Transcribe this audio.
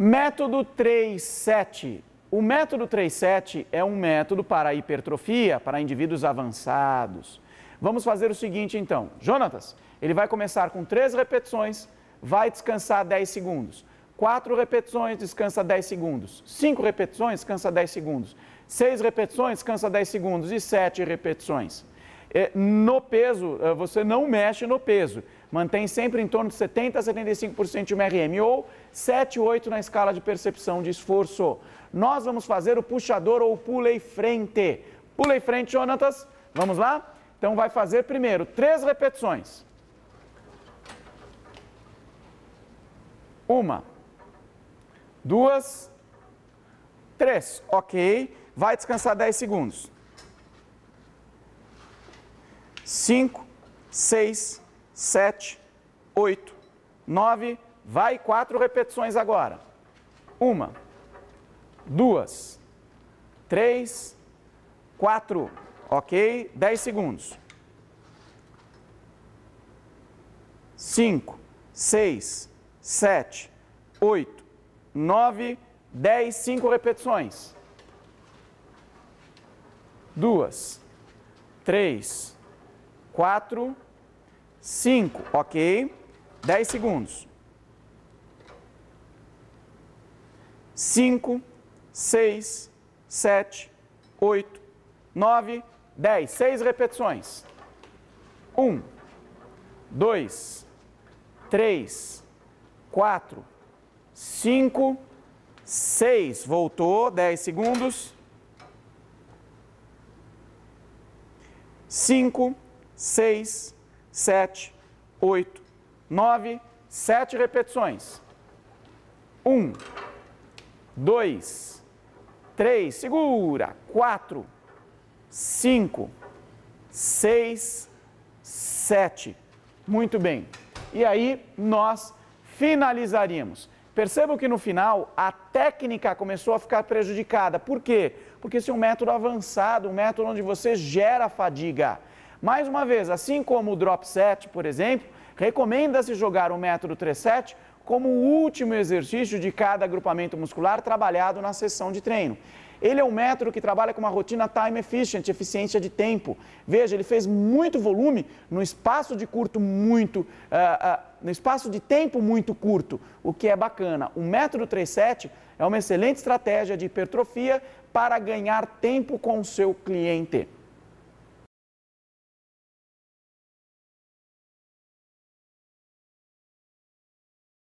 Método 3-7. O método 3-7 é um método para hipertrofia, para indivíduos avançados. Vamos fazer o seguinte então. Jonatas, ele vai começar com 3 repetições, vai descansar 10 segundos. 4 repetições, descansa 10 segundos. 5 repetições, descansa 10 segundos. 6 repetições, descansa 10 segundos. E 7 repetições. No peso, você não mexe no peso. Mantém sempre em torno de 70% a 75% de MRM ou 7, 8 na escala de percepção de esforço. Nós vamos fazer o puxador ou pulei frente. Pulei frente, Jonatas. Vamos lá? Então vai fazer primeiro 3 repetições. 1, 2, 3. Ok. Vai descansar 10 segundos. 5, 6, 7, 8, 9. Vai 4 repetições agora. 1, 2, 3, 4. Ok? 10 segundos. 5, 6, 7, 8, 9, 10. 5 repetições. 2, 3, 4, 5. Ok? 10 segundos. 5, 6, 7, 8, 9, 10. 6 repetições. 1, 2, 3, 4, 5, 6. Voltou. 10 segundos. 5, 6, 7, 8, 9, 7 repetições. 1, 2, 3, segura. 4, 5, 6, 7. Muito bem. E aí nós finalizaríamos. Percebam que no final a técnica começou a ficar prejudicada. Por quê? Porque esse é um método avançado, um método onde você gera fadiga. Mais uma vez, assim como o drop set, por exemplo, recomenda-se jogar o método 3-7 como o último exercício de cada agrupamento muscular trabalhado na sessão de treino. Ele é um método que trabalha com uma rotina time efficient, eficiência de tempo. Veja, ele fez muito volume no espaço de no espaço de tempo muito curto, o que é bacana. O método 3-7 é uma excelente estratégia de hipertrofia para ganhar tempo com o seu cliente.